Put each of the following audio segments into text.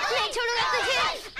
नहीं छोड़ूंगा तुझे।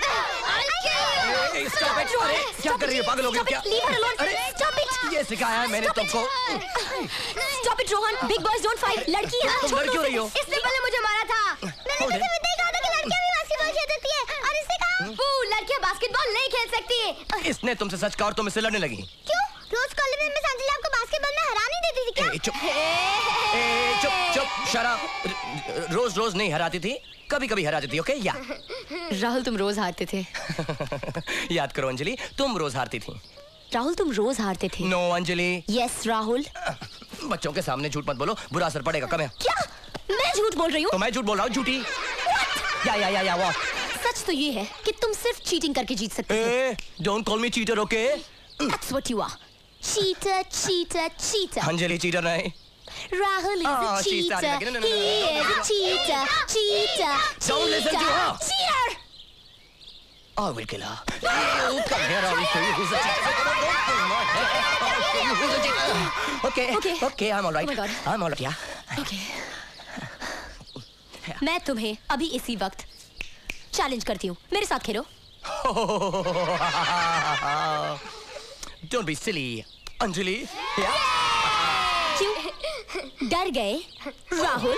Stop it! अरे क्या कर रही है, पागल हो गई क्या? Leave her alone. Stop it! ये सिखाया है मैंने तुमको। Stop it, Rohan. Big boys don't fight. लड़की है ना, तुम लड़ क्यों रही हो? इसने पहले मुझे मारा था। मैंने तुझे भी देखा था कि लड़कियां भी बास्केटबॉल खेल सकती है, और इससे कहा लड़कियां बास्केटबॉल नहीं खेल सकती। इसने तुमसे सच कहा और तुम इससे लड़ने लगी। क्यों? रोज कॉलेज में मिस अंजलि आपको बास्केटबॉल में हरा नहीं देती थी क्या? चुप चुप शराब। रोज रोज नहीं हराती थी, कभी कभी हराती थी। ओके या राहुल तुम रोज हारते थे। याद करो अंजलि, तुम रोज हारती थी। राहुल तुम रोज हारते थे। नो अंजलि। यस राहुल। बच्चों के सामने झूठ मत बोलो, बुरा असर पड़ेगा। कम है। क्या मैं झूठ बोल रही हूँ? तो मैं झूठ बोल रहा हूँ, झूठी। या what? सच तो ये है कि तुम सिर्फ चीटिंग करके जीत सकते हो। Don't call me cheater, okay? That's what you are. Cheater, cheater, cheater. Anjali cheater नहीं। Rahul is a cheater. He is a cheater, cheater, Don't listen to her. Cheater. I will kill her. Come here, I will show you who's a cheater. Who's a cheater? Okay, I'm all right. Oh my God. I'm all right, yeah. Okay. मैं तुम्हें अभी इसी वक्त challenge करती हूँ, मेरे साथ खेलो। Don't be silly, Anjali. क्यों? डर गए, राहुल?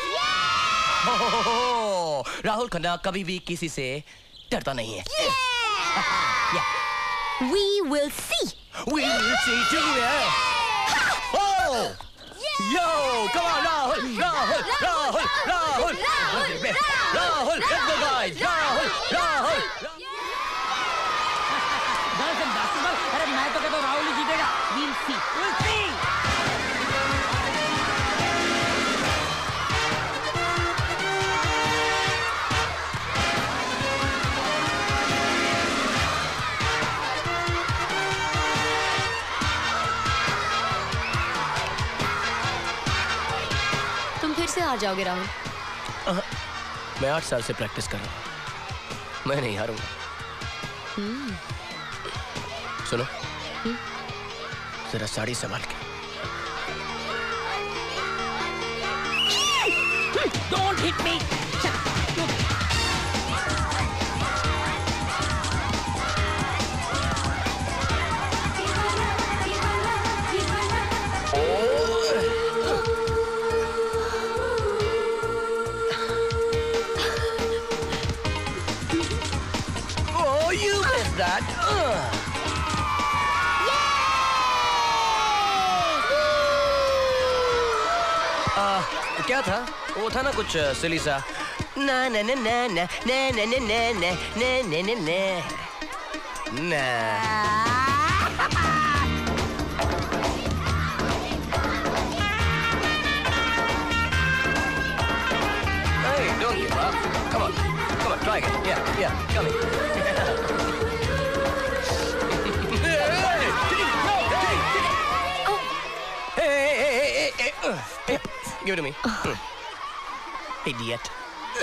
राहुल खन्ना कभी भी किसी से डरता नहीं है। We will see. We will see too, yeah. Oh! Yo, come on, Rahul, let's go guys, Rahul. अरे मैं तो कहता हूँ राहुल ही जीतेगा। We'll see. तुम फिर से हार जाओगे राहुल। मैं 8 साल से प्रैक्टिस कर रहा हूँ, मैं नहीं हारूंगा। सुनो, जरा साड़ी संभाल के। Don't hit me. Oh, you missed that. क्या था? वो था ना कुछ सिली सा। ना ना ना ना ना ना ना ना ना ना ना ना ना ना। Hey, don't give up. Come on, try again. Yeah, come in. Hey, give it to me. Idiot.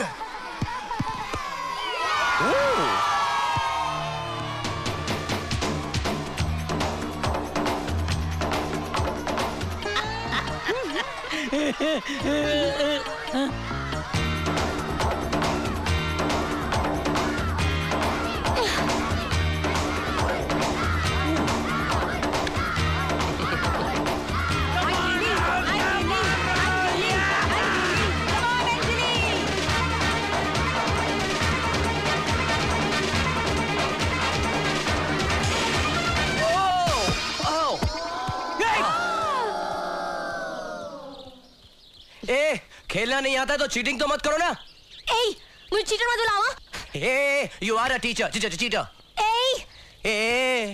खेलना नहीं आता तो चीटिंग तो मत करो ना। ए, मुझे चीटर मत बुलाओ। ए, you are a teacher. ए, ए,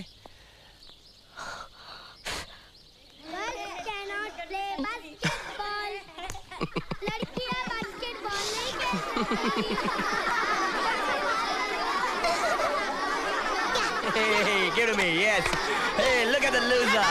लड़कियां बास्केटबॉल नहीं खेल सकती। Hey, give to me, yes. Hey, look at the loser.